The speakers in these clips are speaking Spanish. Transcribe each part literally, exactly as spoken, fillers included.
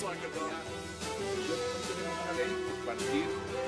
tenemos una ley compartir.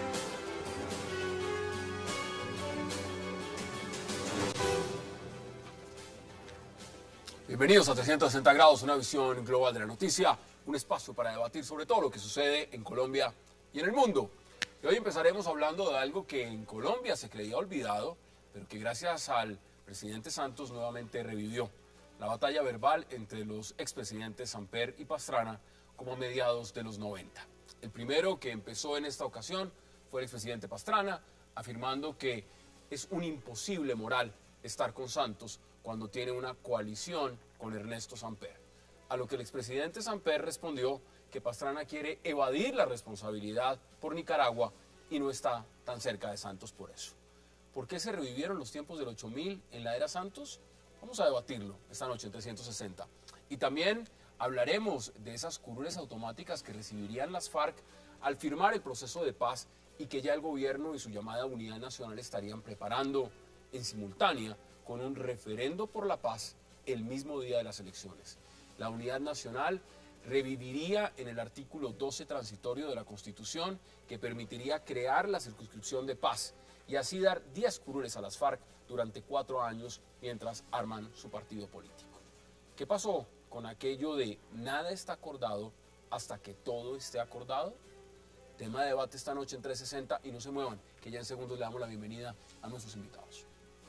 Bienvenidos a trescientos sesenta grados, una visión global de la noticia, un espacio para debatir sobre todo lo que sucede en Colombia y en el mundo. Y hoy empezaremos hablando de algo que en Colombia se creía olvidado, pero que gracias al presidente Santos nuevamente revivió: la batalla verbal entre los expresidentes Samper y Pastrana como a mediados de los noventa. El primero que empezó en esta ocasión fue el expresidente Pastrana, afirmando que es un imposible moral estar con Santos cuando tiene una coalición con Ernesto Samper. A lo que el expresidente Samper respondió que Pastrana quiere evadir la responsabilidad por Nicaragua y no está tan cerca de Santos por eso. ¿Por qué se revivieron los tiempos del ocho mil en la era Santos? Vamos a debatirlo esta noche en trescientos sesenta. Y también hablaremos de esas curules automáticas que recibirían las FARC al firmar el proceso de paz y que ya el gobierno y su llamada Unidad Nacional estarían preparando en simultánea con un referendo por la paz el mismo día de las elecciones. La Unidad Nacional reviviría en el artículo doce transitorio de la Constitución, que permitiría crear la circunscripción de paz y así dar diez curules a las FARC durante cuatro años mientras arman su partido político. ¿Qué pasó con aquello de nada está acordado hasta que todo esté acordado? Tema de debate esta noche en trescientos sesenta, y no se muevan, que ya en segundos le damos la bienvenida a nuestros invitados.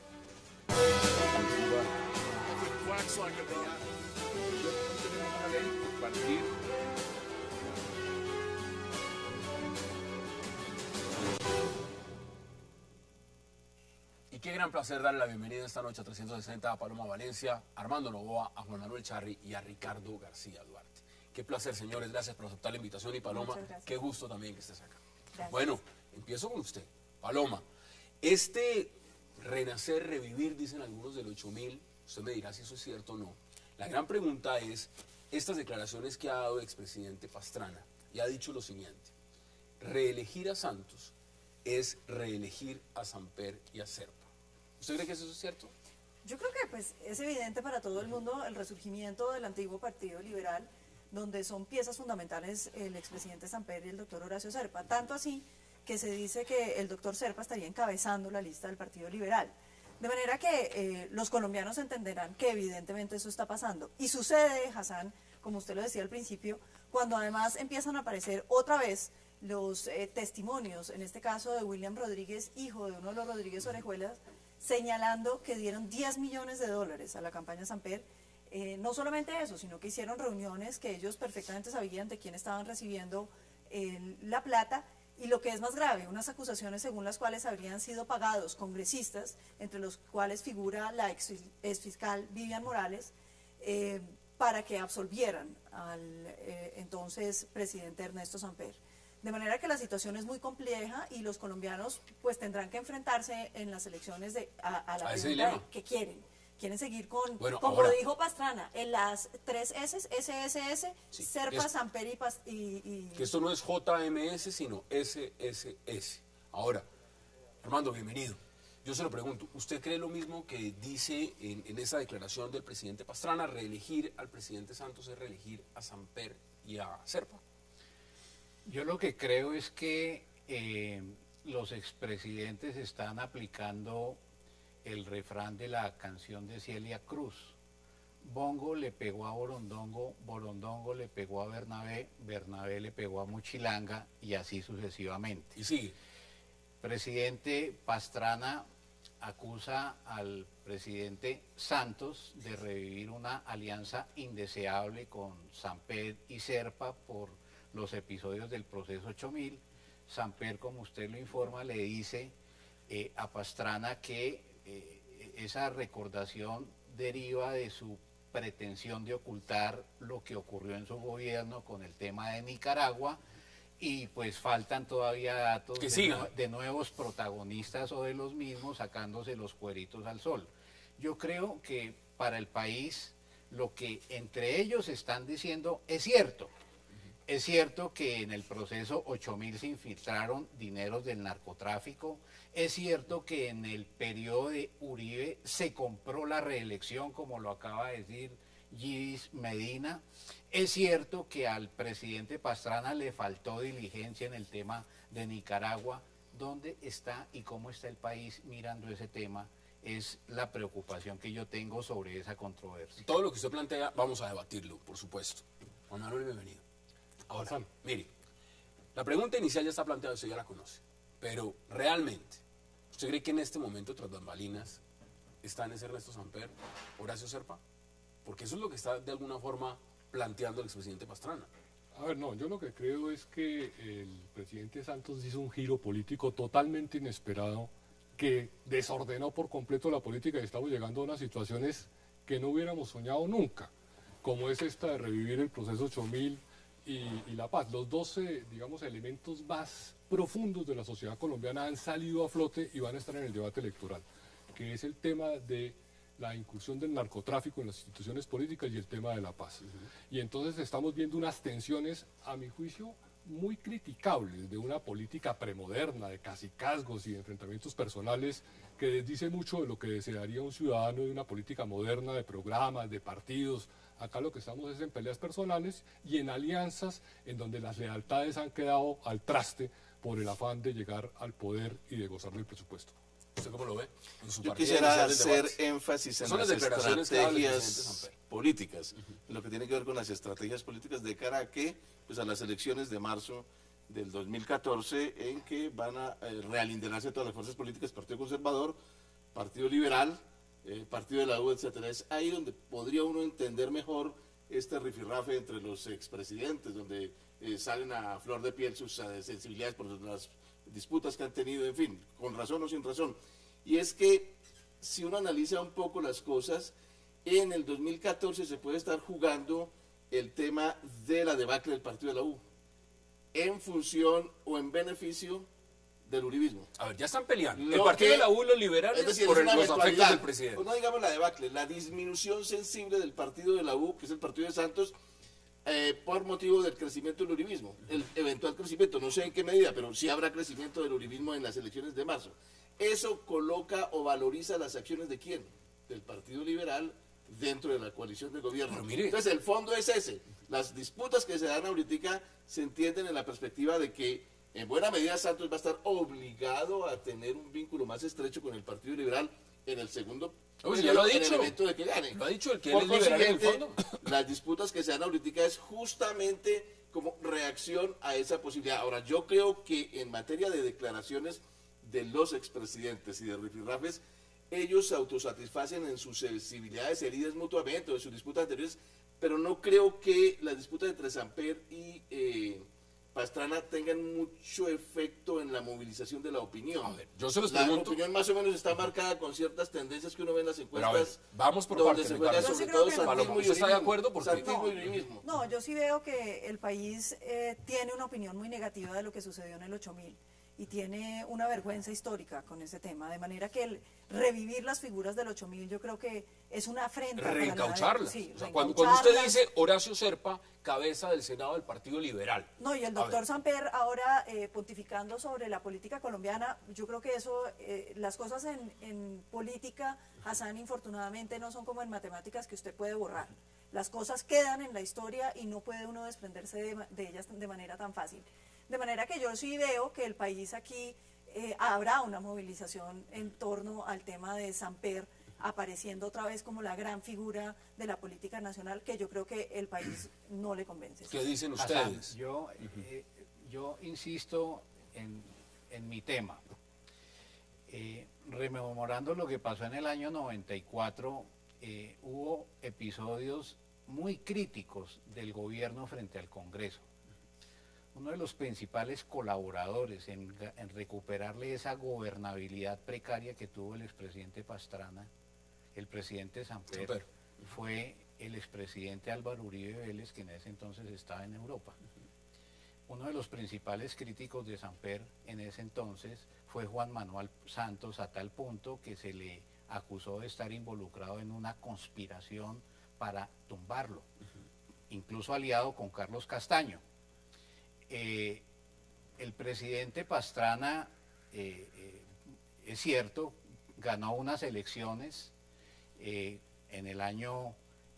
Y qué gran placer darle la bienvenida esta noche a trescientos sesenta a Paloma Valencia, a Armando Novoa, a Juan Manuel Charri y a Ricardo García Duarte. Qué placer, señores, gracias por aceptar la invitación. Y Paloma, qué gusto también que estés acá. Gracias. Bueno, empiezo con usted. Paloma, este renacer, revivir, dicen algunos del ocho mil, usted me dirá si eso es cierto o no. La gran pregunta es, estas declaraciones que ha dado el expresidente Pastrana, y ha dicho lo siguiente: reelegir a Santos es reelegir a Samper y a Serpa. ¿Usted cree que eso es cierto? Yo creo que pues, es evidente para todo el mundo el resurgimiento del antiguo Partido Liberal, donde son piezas fundamentales el expresidente Samper y el doctor Horacio Serpa, tanto así que se dice que el doctor Serpa estaría encabezando la lista del Partido Liberal. De manera que eh, los colombianos entenderán que evidentemente eso está pasando. Y sucede, Hassan, como usted lo decía al principio, cuando además empiezan a aparecer otra vez los eh, testimonios, en este caso de William Rodríguez, hijo de uno de los Rodríguez Orejuelas, señalando que dieron diez millones de dólares a la campaña Samper. Eh, no solamente eso, sino que hicieron reuniones que ellos perfectamente sabían de quién estaban recibiendo eh, la plata. Y lo que es más grave, unas acusaciones según las cuales habrían sido pagados congresistas, entre los cuales figura la ex, ex fiscal Vivian Morales, eh, para que absolvieran al eh, entonces presidente Ernesto Samper. De manera que la situación es muy compleja y los colombianos pues tendrán que enfrentarse en las elecciones de, a, a la a pregunta de qué quieren. Quieren seguir con, bueno, como ahora, dijo Pastrana, en las tres S, S S S, sí, Serpa, Samper y, Past y, y... Que esto no es J M S, sino S S S. Ahora, Armando, bienvenido. Yo se lo pregunto, ¿usted cree lo mismo que dice en, en esa declaración del presidente Pastrana? ¿Reelegir al presidente Santos es reelegir a Samper y a Serpa? Yo lo que creo es que eh, los expresidentes están aplicando el refrán de la canción de Celia Cruz. Bongo le pegó a Borondongo, Borondongo le pegó a Bernabé, Bernabé le pegó a Muchilanga y así sucesivamente. Y sigue. Presidente Pastrana acusa al presidente Santos de revivir una alianza indeseable con Samper y Serpa por los episodios del proceso ocho mil. Samper, como usted lo informa, le dice eh, a Pastrana que Eh, esa recordación deriva de su pretensión de ocultar lo que ocurrió en su gobierno con el tema de Nicaragua, y pues faltan todavía datos de, nu de nuevos protagonistas o de los mismos sacándose los cueritos al sol. Yo creo que para el país lo que entre ellos están diciendo es cierto. Es cierto que en el proceso ocho mil se infiltraron dineros del narcotráfico, es cierto que en el periodo de Uribe se compró la reelección, como lo acaba de decir Gis Medina. Es cierto que al presidente Pastrana le faltó diligencia en el tema de Nicaragua. ¿Dónde está y cómo está el país mirando ese tema? Es la preocupación que yo tengo sobre esa controversia. Todo lo que usted plantea, vamos a debatirlo, por supuesto. Juan Manuel, bienvenido. Ahora, Pasal. mire, la pregunta inicial ya está planteada, usted ya la conoce. Pero realmente, ¿usted cree que en este momento, tras bambalinas, están ese Ernesto Samper, Horacio Serpa? Porque eso es lo que está de alguna forma planteando el expresidente Pastrana. A ver, no, yo lo que creo es que el presidente Santos hizo un giro político totalmente inesperado que desordenó por completo la política y estamos llegando a unas situaciones que no hubiéramos soñado nunca, como es esta de revivir el proceso ocho mil y, y la paz. Los dos, eh, digamos, elementos más profundos de la sociedad colombiana han salido a flote y van a estar en el debate electoral, que es el tema de la incursión del narcotráfico en las instituciones políticas y el tema de la paz. Uh-huh. Y entonces estamos viendo unas tensiones, a mi juicio, muy criticables de una política premoderna, de cacicazgos y de enfrentamientos personales que desdice mucho de lo que desearía un ciudadano de una política moderna, de programas, de partidos. Acá lo que estamos es en peleas personales y en alianzas en donde las lealtades han quedado al traste por el afán de llegar al poder y de gozar del presupuesto. ¿Usted cómo lo ve? En su Yo partida quisiera inicial del hacer debate. énfasis en Son las las declaraciones que da el estrategias presidente Samper. políticas, uh-huh. en lo que tiene que ver con las estrategias políticas de cara a que, pues a las elecciones de marzo del dos mil catorce, en que van a eh, realinderarse todas las fuerzas políticas, Partido Conservador, Partido Liberal, eh, Partido de la U, etcétera. Es ahí donde podría uno entender mejor este rifirrafe entre los expresidentes, donde eh, salen a flor de piel sus uh, sensibilidades por las disputas que han tenido, en fin, con razón o sin razón. Y es que si uno analiza un poco las cosas, en el dos mil catorce se puede estar jugando el tema de la debacle del partido de la U, en función o en beneficio del uribismo. A ver, ya están peleando. Lo el partido que, de la U y los liberales es decir, por es el, una los afectos eventualidad. del presidente. Pues no digamos la debacle, la disminución sensible del partido de la U, que es el partido de Santos, eh, por motivo del crecimiento del uribismo. El eventual crecimiento, no sé en qué medida, pero sí habrá crecimiento del uribismo en las elecciones de marzo. Eso coloca o valoriza las acciones de quién? Del Partido Liberal dentro de la coalición de gobierno. Mire. Entonces el fondo es ese. Las disputas que se dan ahorita se entienden en la perspectiva de que en buena medida Santos va a estar obligado a tener un vínculo más estrecho con el Partido Liberal en el segundo Uy, ya lo ha en el dicho. evento de que gane. Lo ha dicho el que Por él es liberal en el consiguiente, fondo. las disputas que se dan ahorita es justamente como reacción a esa posibilidad. Ahora, yo creo que en materia de declaraciones de los expresidentes y de rifirrafes, ellos se autosatisfacen en sus sensibilidades heridas mutuamente o en sus disputas anteriores, pero no creo que las disputas entre Samper y eh, Pastrana tengan mucho efecto en la movilización de la opinión. A ver, yo se los la pregunto. opinión más o menos está marcada con ciertas tendencias que uno ve en las Pero a ver, encuestas. vamos por donde partes, se juega Ricardo. sobre Yo sí todo creo que- santismo Paloma, y ¿usted está de uribismo. acuerdo? Porque- Santismo y uribismo. No, yo sí veo que el país eh, tiene una opinión muy negativa de lo que sucedió en el ocho mil y tiene una vergüenza histórica con ese tema, de manera que el revivir las figuras del ocho mil yo creo que es una afrenta. para la- Reencaucharlas. sí, O sea, cuando, cuando usted reencaucharlas. dice Horacio Serpa, cabeza del Senado del Partido Liberal. No, y el A doctor ver. Samper ahora eh, pontificando sobre la política colombiana, yo creo que eso, eh, las cosas en, en política, Hassan, infortunadamente no son como en matemáticas que usted puede borrar. Las cosas quedan en la historia y no puede uno desprenderse de, ma- de ellas de manera tan fácil. De manera que yo sí veo que el país aquí eh, habrá una movilización en torno al tema de Samper, apareciendo otra vez como la gran figura de la política nacional, que yo creo que el país no le convence. ¿Qué dicen Hassan, ustedes? yo, eh, yo insisto en, en mi tema. Eh, rememorando lo que pasó en el año noventa y cuatro, eh, hubo episodios muy críticos del gobierno frente al Congreso. Uno de los principales colaboradores en, en recuperarle esa gobernabilidad precaria que tuvo el expresidente Pastrana, el presidente Samper, Samper. fue el expresidente Álvaro Uribe Vélez, que en ese entonces estaba en Europa. Uno de los principales críticos de Samper en ese entonces fue Juan Manuel Santos, a tal punto que se le acusó de estar involucrado en una conspiración para tumbarlo, incluso aliado con Carlos Castaño. Eh, el presidente Pastrana, eh, eh, es cierto, ganó unas elecciones eh, en el año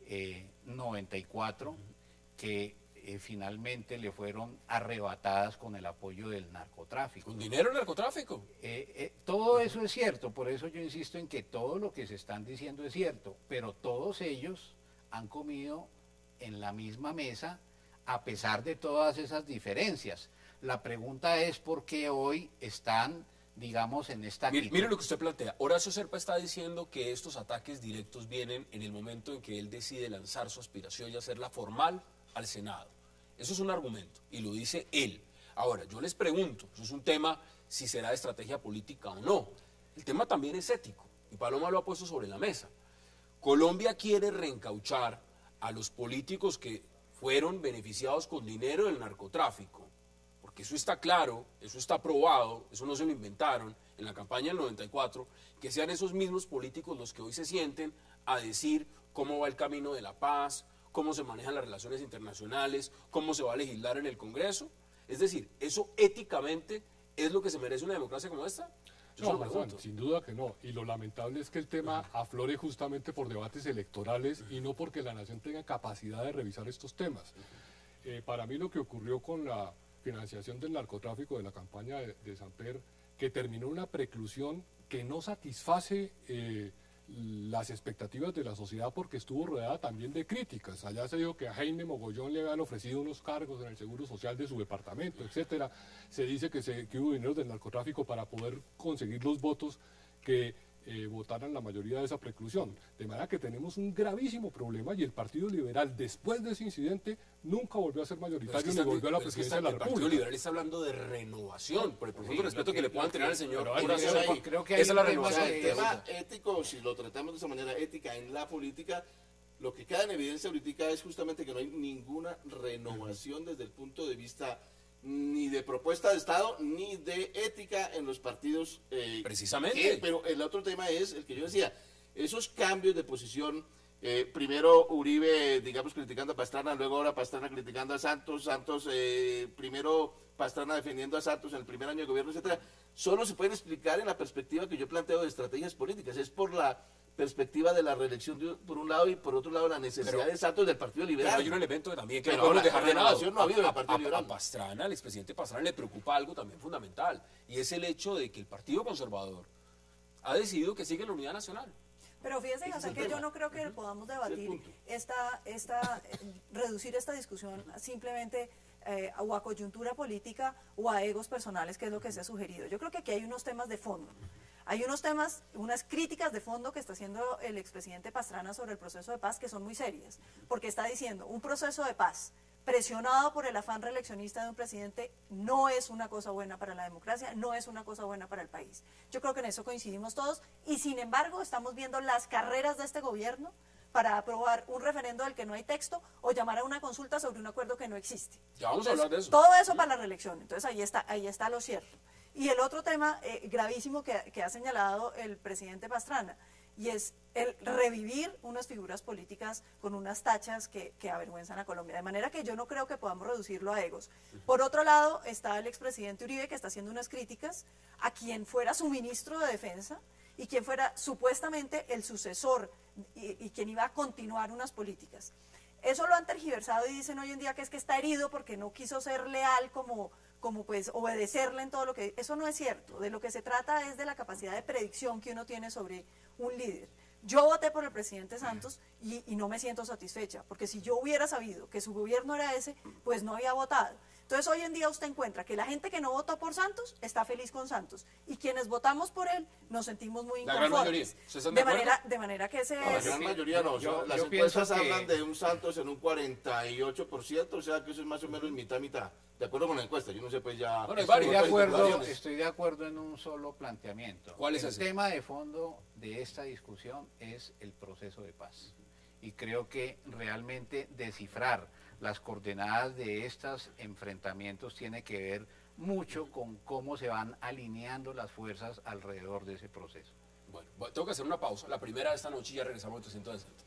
eh, noventa y cuatro, que eh, finalmente le fueron arrebatadas con el apoyo del narcotráfico. ¿Con dinero el narcotráfico? Eh, eh, todo eso es cierto, por eso yo insisto en que todo lo que se están diciendo es cierto, pero todos ellos han comido en la misma mesa a pesar de todas esas diferencias. La pregunta es por qué hoy están, digamos, en esta Mire, actitud. mire lo que usted plantea. Horacio Serpa está diciendo que estos ataques directos vienen en el momento en que él decide lanzar su aspiración y hacerla formal al Senado. Eso es un argumento y lo dice él. Ahora, yo les pregunto, eso es un tema si será de estrategia política o no. El tema también es ético y Paloma lo ha puesto sobre la mesa. Colombia quiere reencauchar a los políticos que fueron beneficiados con dinero del narcotráfico. Porque eso está claro, eso está probado, eso no se lo inventaron en la campaña del noventa y cuatro, que sean esos mismos políticos los que hoy se sienten a decir cómo va el camino de la paz, cómo se manejan las relaciones internacionales, cómo se va a legislar en el Congreso. Es decir, ¿eso éticamente es lo que se merece una democracia como esta? Yo se No, lo Guzmán, pregunto. sin duda que no. Y lo lamentable es que el tema aflore justamente por debates electorales y no porque la nación tenga capacidad de revisar estos temas. Eh, para mí lo que ocurrió con la financiación del narcotráfico de la campaña de, de Samper, que terminó una preclusión que no satisface eh, las expectativas de la sociedad porque estuvo rodeada también de críticas. Allá se dijo que a Jaime Mogollón le habían ofrecido unos cargos en el Seguro Social de su departamento, etcétera. Se dice que, se, que hubo dinero del narcotráfico para poder conseguir los votos que eh, votaran la mayoría de esa preclusión. De manera que tenemos un gravísimo problema y el Partido Liberal, después de ese incidente, nunca volvió a ser Pero es mayoritario que ni está- volvió a la pero es que presidencia está- de la el Partido República. Liberal está hablando de renovación, por el profundo Sí, respeto lo que, le que- puedan lo tener que- al señor pero hay- Horacio pero Serpa. hay- creo que hay Esa es la un tema renovación. El de- tema ético, si lo tratamos de esa manera ética en la política, lo que queda en evidencia ahorita es justamente que no hay ninguna renovación desde el punto de vista ni de propuesta de Estado ni de ética en los partidos. eh, Precisamente. que- pero el otro tema es el que yo decía, esos cambios de posición, eh, primero Uribe, digamos, criticando a Pastrana, luego ahora Pastrana criticando a Santos, Santos, eh, primero Pastrana defendiendo a Santos en el primer año de gobierno, etcétera, solo se pueden explicar en la perspectiva que yo planteo de estrategias políticas, es por la perspectiva de la reelección de- por un lado y por otro lado la necesidad Pero- de Santos del Partido Pero Liberal. hay un elemento que también que Pero no podemos ahora, dejar de lado. renovación no ha habido en el A- Partido a- Liberal. A Pastrana, al expresidente Pastrana, le preocupa algo también fundamental, y es el hecho de que el Partido Conservador ha decidido que sigue la unidad nacional. Pero fíjese, Ese es Hassan, el que yo tema. no creo que podamos debatir punto. esta, esta, eh, reducir esta discusión a simplemente eh, o a coyuntura política o a egos personales, que es lo que se ha sugerido. Yo creo que aquí hay unos temas de fondo. Hay unos temas, unas críticas de fondo que está haciendo el expresidente Pastrana sobre el proceso de paz que son muy serias, porque está diciendo un proceso de paz presionado por el afán reeleccionista de un presidente no es una cosa buena para la democracia, no es una cosa buena para el país. Yo creo que en eso coincidimos todos y sin embargo estamos viendo las carreras de este gobierno para aprobar un referendo del que no hay texto o llamar a una consulta sobre un acuerdo que no existe. Ya vamos a Entonces, hablar de eso. Todo eso para la reelección, entonces ahí está, ahí está lo cierto. Y el otro tema eh, gravísimo que, que ha señalado el presidente Pastrana, y es el revivir unas figuras políticas con unas tachas que, que avergüenzan a Colombia. De manera que yo no creo que podamos reducirlo a egos. Por otro lado, está el expresidente Uribe, que está haciendo unas críticas a quien fuera su ministro de Defensa y quien fuera supuestamente el sucesor y, y quien iba a continuar unas políticas. Eso lo han tergiversado y dicen hoy en día que es que está herido porque no quiso ser leal como, como pues obedecerle en todo lo que... Eso no es cierto. De lo que se trata es de la capacidad de predicción que uno tiene sobre un líder. Yo voté por el presidente Santos y, y no me siento satisfecha, porque si yo hubiera sabido que su gobierno era ese, pues no había votado. Entonces hoy en día usted encuentra que la gente que no votó por Santos está feliz con Santos y quienes votamos por él nos sentimos muy La gran mayoría. inconformes. ¿Ustedes están de De manera, acuerdo? de manera que ese No, la es... gran mayoría no. yo- o sea, las yo encuestas pienso que- hablan de un Santos en un cuarenta y ocho por ciento, o sea que eso es más o menos mitad, mitad. De acuerdo con la encuesta, yo no sé pues ya... Bueno, hay Estoy varios. de, acuerdo, especulaciones. estoy de acuerdo en un solo planteamiento. ¿Cuál es el ese? tema de fondo de esta discusión es el proceso de paz. Y creo que realmente descifrar las coordenadas de estos enfrentamientos tiene que ver mucho con cómo se van alineando las fuerzas alrededor de ese proceso. Bueno, bueno, tengo que hacer una pausa. La primera de esta noche y ya regresamos a trescientos sesenta.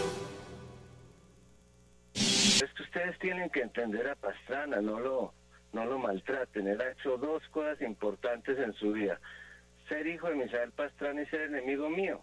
Es que ustedes tienen que entender a Pastrana, no lo, no lo maltraten. Él ha hecho dos cosas importantes en su vida: ser hijo de Misael Pastrana y ser enemigo mío.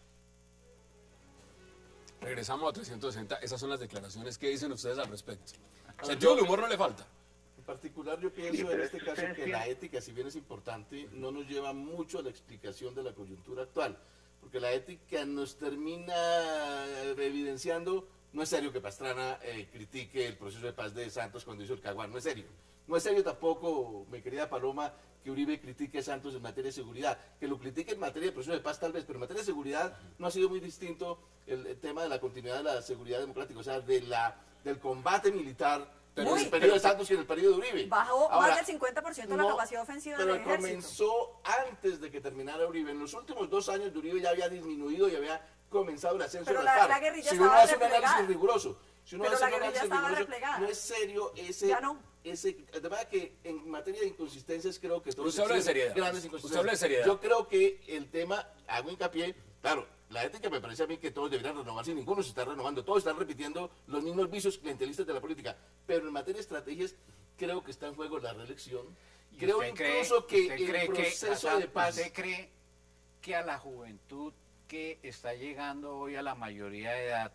Regresamos a trescientos sesenta. Esas son las declaraciones. ¿Qué dicen ustedes al respecto? Sentido del humor no le falta. En particular yo pienso Sí, en pero este es caso que usted la sí. ética, si bien es importante, no nos lleva mucho a la explicación de la coyuntura actual, porque la ética nos termina evidenciando, no es serio que Pastrana eh, critique el proceso de paz de Santos cuando hizo el Caguán, no es serio. No es serio tampoco, mi querida Paloma, que Uribe critique a Santos en materia de seguridad, que lo critique en materia de proceso de paz tal vez, pero en materia de seguridad no ha sido muy distinto el, el tema de la continuidad de la seguridad democrática, o sea, de la, del combate militar. Pero Uy, en el periodo de Santos y en el periodo de Uribe. Bajó Ahora, más del cincuenta por ciento la no, capacidad ofensiva pero del ejército. comenzó antes de que terminara Uribe. En los últimos dos años de Uribe ya había disminuido y había comenzado el ascenso Pero de la- las FARC. la guerrilla si uno estaba hace un replegada. análisis riguroso, si uno Pero hace la un guerrilla análisis estaba riguroso, replegada. no es serio ese... Ya no. ese de verdad que en materia de inconsistencias creo que todos Usted habla de exhiben seriedad. grandes Usted inconsistencias. habla de seriedad. Yo creo que el tema, hago hincapié, claro, la ética me parece a mí que todos deberían renovarse y ninguno se está renovando, todos están repitiendo los mismos vicios clientelistas de la política, pero en materia de estrategias creo que está en juego la reelección. ¿Y Creo usted incluso cree- que usted cree el proceso Hassan, de paz... ¿Usted cree que a la juventud que está llegando hoy a la mayoría de edad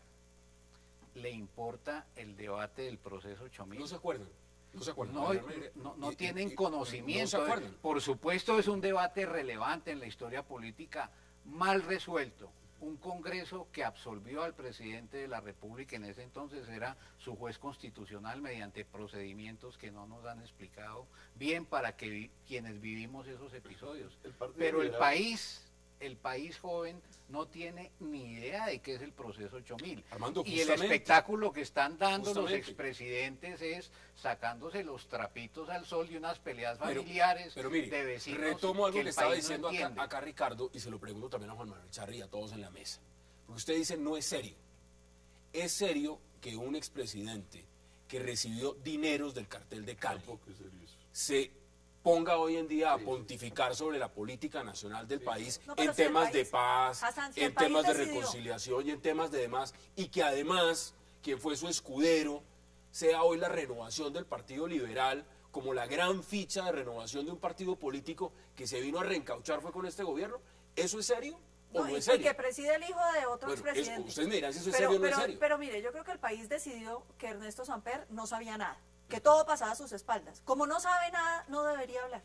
le importa el debate del proceso ocho mil? No se acuerdan. No se acuerdan. No, A ver, mire, no, no y- tienen y- y- conocimiento. No se acuerdan. Por supuesto es un debate relevante en la historia política, mal resuelto. Un Congreso que absolvió al presidente de la República, en ese entonces era su juez constitucional, mediante procedimientos que no nos han explicado bien para que vi- quienes vivimos esos episodios. El Partido Pero el Liberal- país, el país joven no tiene ni idea de qué es el proceso ocho mil. Armando, Y el justamente. espectáculo que están dando los Justamente. expresidentes es sacándose los trapitos al sol y unas peleas Pero- familiares Pero mire, de vecinos retomo algo que que, el estaba país no diciendo acá, entiende. acá Ricardo, y se lo pregunto también a Juan Manuel Charri y a todos en la mesa. Porque usted dice, no es serio. Es serio que un expresidente que recibió dineros del cartel de Cali Tampoco es serio eso. se ponga hoy en día a pontificar sobre la política nacional del país No, pero en si el temas país- de paz, Hassan, si el en país temas de decidió- reconciliación y en temas de demás, y que además quien fue su escudero sea hoy la renovación del Partido Liberal como la gran ficha de renovación de un partido político que se vino a reencauchar fue con este gobierno. ¿Eso es serio o no, y, es serio? y que preside el hijo de otro Bueno, expresidente. eso- ustedes me dirán si eso es pero, serio o no es pero- serio. Pero mire, yo creo que el país decidió que Ernesto Samper no sabía nada, que todo pasaba a sus espaldas. Como no sabe nada, no debería hablar.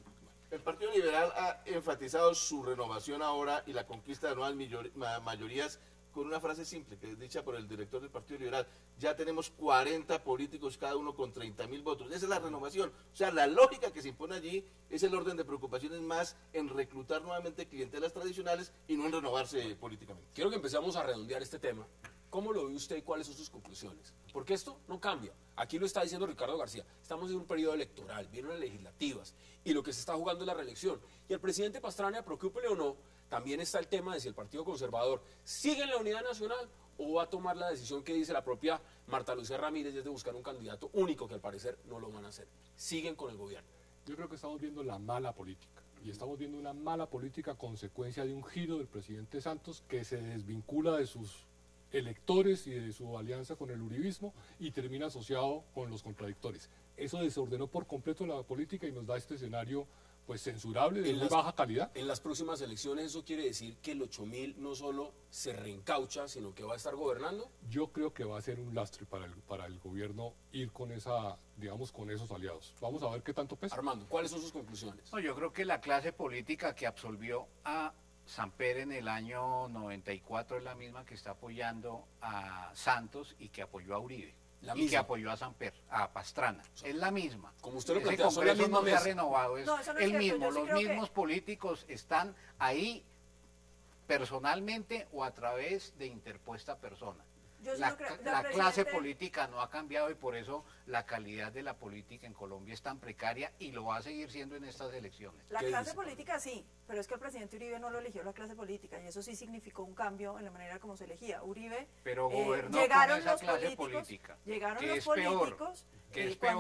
El Partido Liberal ha enfatizado su renovación ahora y la conquista de nuevas millor- ma- mayorías con una frase simple que es dicha por el director del Partido Liberal. Ya tenemos cuarenta políticos, cada uno con treinta mil votos. Esa es la renovación. O sea, la lógica que se impone allí es el orden de preocupaciones más en reclutar nuevamente clientelas tradicionales y no en renovarse políticamente. Quiero que empezamos a redondear este tema. ¿Cómo lo ve usted y cuáles son sus conclusiones? Porque esto no cambia. Aquí lo está diciendo Ricardo García. Estamos en un periodo electoral, vienen las legislativas y lo que se está jugando es la reelección. Y el presidente Pastrana, preocúpele o no, también está el tema de si el Partido Conservador sigue en la unidad nacional o va a tomar la decisión que dice la propia Marta Lucía Ramírez, es de buscar un candidato único, que al parecer no lo van a hacer. Siguen con el gobierno. Yo creo que estamos viendo la mala política. Y estamos viendo una mala política consecuencia de un giro del presidente Santos que se desvincula de sus electores y de su alianza con el uribismo y termina asociado con los contradictores. Eso desordenó por completo la política y nos da este escenario pues censurable de En muy las- baja calidad. En las próximas elecciones eso quiere decir que el ocho mil no solo se reencaucha, sino que va a estar gobernando. Yo creo que va a ser un lastre para el, para el gobierno ir con esa, digamos, con esos aliados. Vamos a ver qué tanto pesa. Armando, ¿cuáles son sus conclusiones? No, yo creo que la clase política que absolvió a Samper en el año noventa y cuatro es la misma que está apoyando a Santos y que apoyó a Uribe. La y misma. que apoyó a Samper, a Pastrana. Es la misma. Como usted lo Ese plantea, son la Congreso misma no se ha mesa. renovado, es No, eso no es el cierto, mismo. yo sí Los creo que- mismos políticos están ahí personalmente o a través de interpuesta persona. Yo sí La, no creo- ca- la la clase presidente- política no ha cambiado y por eso la calidad de la política en Colombia es tan precaria y lo va a seguir siendo en estas elecciones. La ¿Qué clase dice? política sí, pero es que el presidente Uribe no lo eligió la clase política y eso sí significó un cambio en la manera como se elegía. Uribe, Pero eh, gobernó llegaron con esa los clase políticos, política, llegaron que los es peor, políticos, que eh, es cuando, peor.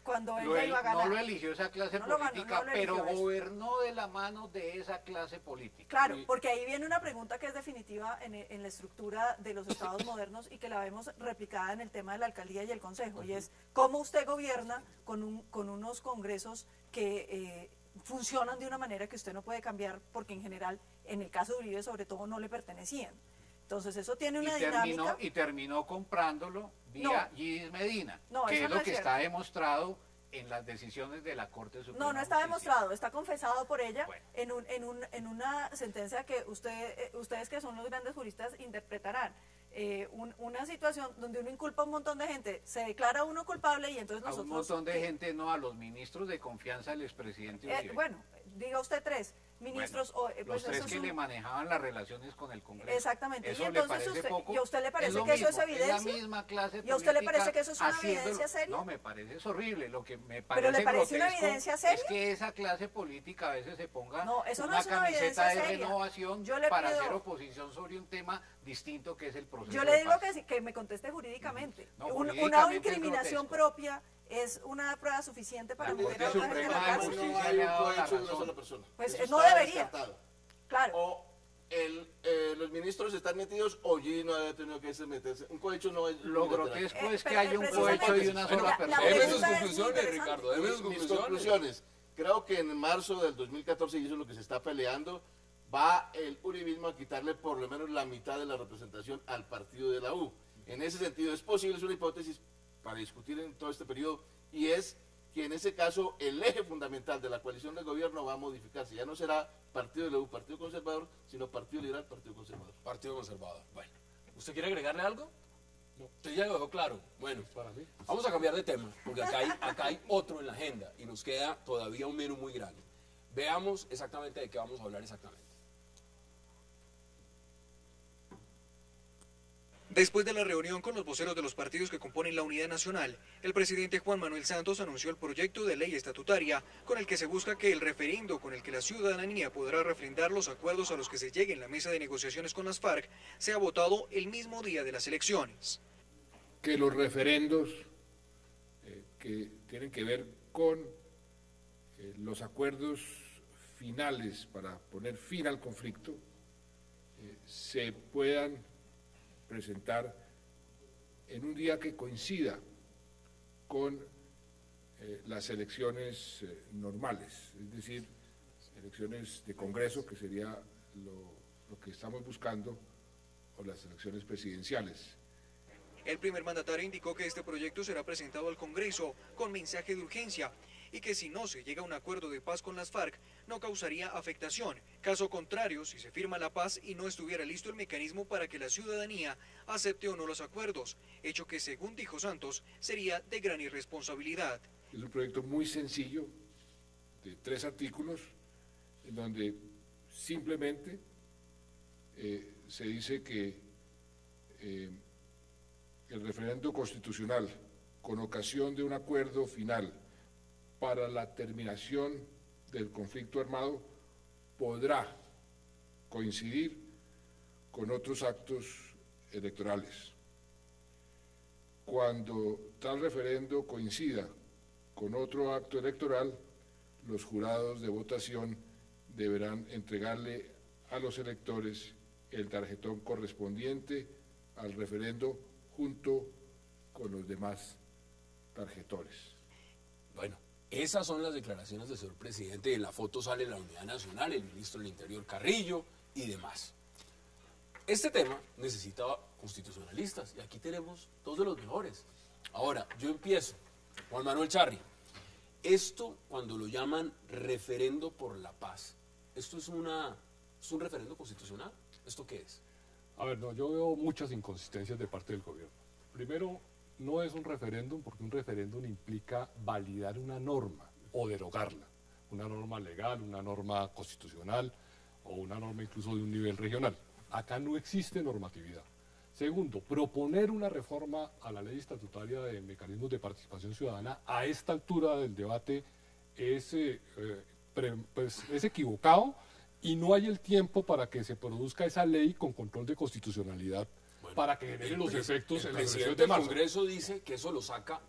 cuando él Lo ya el- iba a ganar. no lo eligió esa clase No lo ganó, política, no lo pero eligió eso. gobernó de la mano de esa clase política. Claro, porque ahí viene una pregunta que es definitiva en, en la estructura de los estados modernos y que la vemos replicada en el tema de la alcaldía y el consejo, y es cómo usted gobierna con, un, con unos congresos que eh, funcionan de una manera que usted no puede cambiar porque en general, en el caso de Uribe sobre todo, no le pertenecían. Entonces eso tiene una y terminó, dinámica... y terminó comprándolo vía Gidis Medina, No, que eso es no lo es que cierto. está demostrado en las decisiones de la Corte Suprema. No, no está de Justicia. demostrado, está confesado por ella Bueno. en, un, en, un, en una sentencia que usted, eh, ustedes que son los grandes juristas interpretarán. Eh, un- una situación donde uno inculpa a un montón de gente, se declara uno culpable y entonces A nosotros... un montón de eh, gente, no, a los ministros de confianza del expresidente eh, Uribe. bueno, diga usted tres ministros... Bueno, o, eh, los pues tres eso es que un- le manejaban las relaciones con el Congreso. Exactamente, ¿Eso y le entonces parece usted- poco? ¿y a usted le parece lo que eso es mismo, evidencia? Es la misma clase ¿Y a usted le política parece que eso es una haciéndolo- evidencia seria? No, me parece es horrible. Lo que me ¿Pero parece le parece una grotesco evidencia seria? es que esa clase política a veces se ponga No, eso no una es una camiseta evidencia de seria. renovación Yo le para pido- hacer oposición sobre un tema distinto que es el proceso Yo de le digo paz. que, sí- que me conteste jurídicamente. No, Un- jurídicamente una es incriminación grotesco. propia es una prueba suficiente para La meter Corte a otra gente en la Suprema de cárcel. Justicia No hay le un ha dado la cohecho de una razón. sola persona. Pues, Eso eh, no está debería. descartado. Claro. O el, eh, los ministros están metidos o G no haya tenido que meterse. Un cohecho no es Lo unilateral. grotesco Eh, es que pero, haya un precisamente- cohecho de una Bueno, sola la- la persona. Deme sus pregunta es muy conclusiones, interesante. Ricardo, deme sus Mis conclusiones. conclusiones. Creo que en marzo del dos mil catorce, y eso es lo que se está peleando, va el uribismo a quitarle por lo menos la mitad de la representación al partido de la U. En ese sentido es posible, es una hipótesis para discutir en todo este periodo, y es que en ese caso el eje fundamental de la coalición de gobierno va a modificarse. Ya no será partido de la U, partido conservador, sino partido liberal, partido conservador. Partido Conservador. Bueno, ¿usted quiere agregarle algo? No. Usted ya lo dejó claro. Bueno, Para mí. vamos a cambiar de tema, porque acá hay, acá hay otro en la agenda y nos queda todavía un menú muy grande. Veamos exactamente de qué vamos a hablar exactamente. Después de la reunión con los voceros de los partidos que componen la Unidad Nacional, el presidente Juan Manuel Santos anunció el proyecto de ley estatutaria con el que se busca que el referendo con el que la ciudadanía podrá refrendar los acuerdos a los que se llegue en la mesa de negociaciones con las FARC sea votado el mismo día de las elecciones. Que los referendos eh, que tienen que ver con eh, los acuerdos finales para poner fin al conflicto eh, se puedan presentar en un día que coincida con eh, las elecciones eh, normales, es decir, elecciones de Congreso, que sería lo, lo que estamos buscando, o las elecciones presidenciales. El primer mandatario indicó que este proyecto será presentado al Congreso con mensaje de urgencia y que si no se llega a un acuerdo de paz con las FARC no causaría afectación. Caso contrario, si se firma la paz y no estuviera listo el mecanismo para que la ciudadanía acepte o no los acuerdos, hecho que según dijo Santos sería de gran irresponsabilidad. Es un proyecto muy sencillo, de tres artículos, en donde simplemente eh, se dice que eh, el referendo constitucional, con ocasión de un acuerdo final para la terminación del conflicto armado, podrá coincidir con otros actos electorales. Cuando tal referendo coincida con otro acto electoral, los jurados de votación deberán entregarle a los electores el tarjetón correspondiente al referendo junto con los demás tarjetones. Bueno, esas son las declaraciones del señor presidente y en la foto sale la Unidad Nacional, el ministro del Interior Carrillo y demás. Este tema necesita constitucionalistas y aquí tenemos dos de los mejores. Ahora, yo empiezo. Juan Manuel Charri, esto cuando lo llaman referendo por la paz, ¿esto es, una, es un referendo constitucional? ¿Esto qué es? A ver, no, yo veo muchas inconsistencias de parte del gobierno. Primero, no es un referéndum porque un referéndum implica validar una norma o derogarla, una norma legal, una norma constitucional o una norma incluso de un nivel regional. Acá no existe normatividad. Segundo, proponer una reforma a la ley estatutaria de mecanismos de participación ciudadana a esta altura del debate es, eh, eh, pre, pues, es equivocado y no hay el tiempo para que se produzca esa ley con control de constitucionalidad. Bueno, para que genere los efectos el en la elección presidente de del marzo. Congreso dice que eso lo saca